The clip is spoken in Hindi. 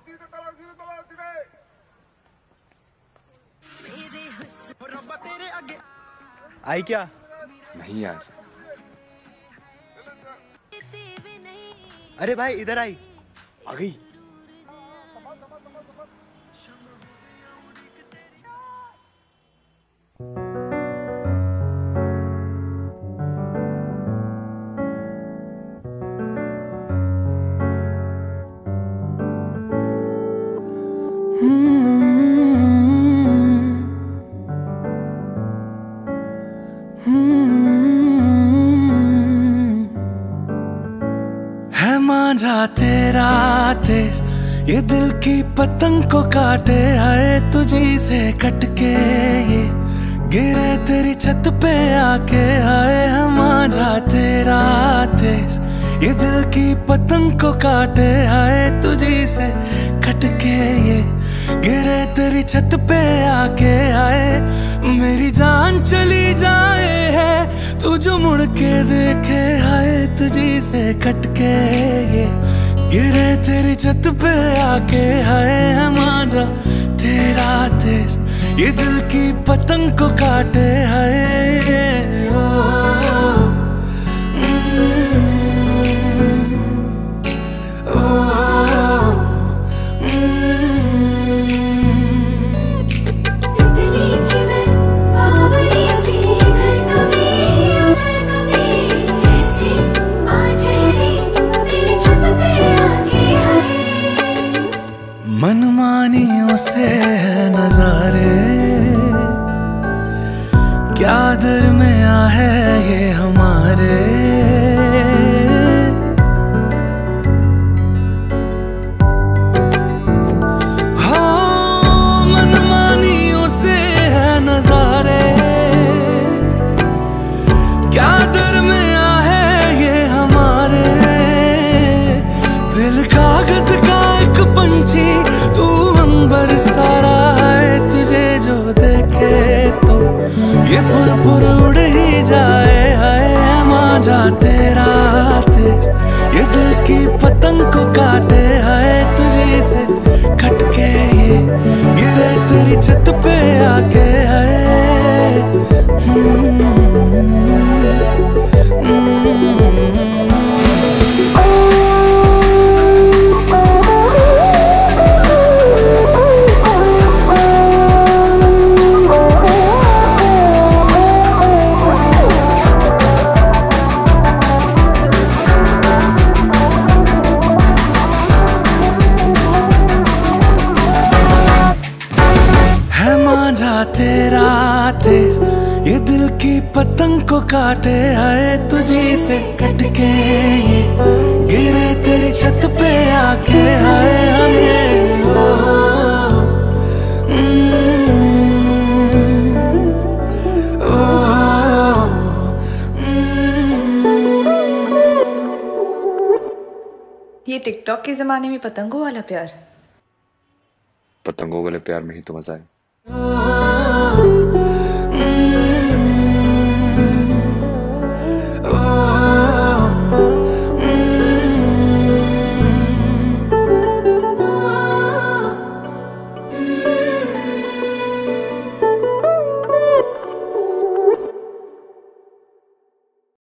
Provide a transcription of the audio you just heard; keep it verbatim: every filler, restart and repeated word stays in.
आई क्या? नहीं यार। अरे भाई इधर आई। आ गई। है मांझा तेरा तेज, ये दिल की पतंग को काटे, आए तुझी से कटके ये गिरे तेरी छत पे आके। आए है मांझा तेरा तेज, ये दिल की पतंग को काटे, आए तुझी से कटके ये गिरे तेरी छत पे आके। आए मेरी जान चली जाए है तू जो मुड़ के देखे, आए तुझी से कटके ये गिरे तेरी छत पे आके। आए है मांझा तेरा तेज, ये दिल की पतंग को काटे, आए ओ, ओ, ओ, मनमानियों से है नजारे, क्या दरमिया है ये हमारे। हो मनमानियों से है नजारे, क्या दरमिया है ये हमारे। दिल कागज का एक पंछी, तू अंबर सारा है, तुझे जो देखे तो ये पुर पुर उड़ ही जाए। है मांझा तेरा तेज, ये दिल की पतंग को काटे, है तुझे से खटके ये गिरे तेरी छत पे आके। है हम्म, हम्म, तेरा तेज, ये दिल की पतंग को काटे, आए तुझी से कटके ये गिरे तेरी छत पे आके। आए हमें ओ, ओ, ये टिकटॉक के जमाने में पतंगों वाला प्यार। पतंगों वाले प्यार में ही तो मजा है।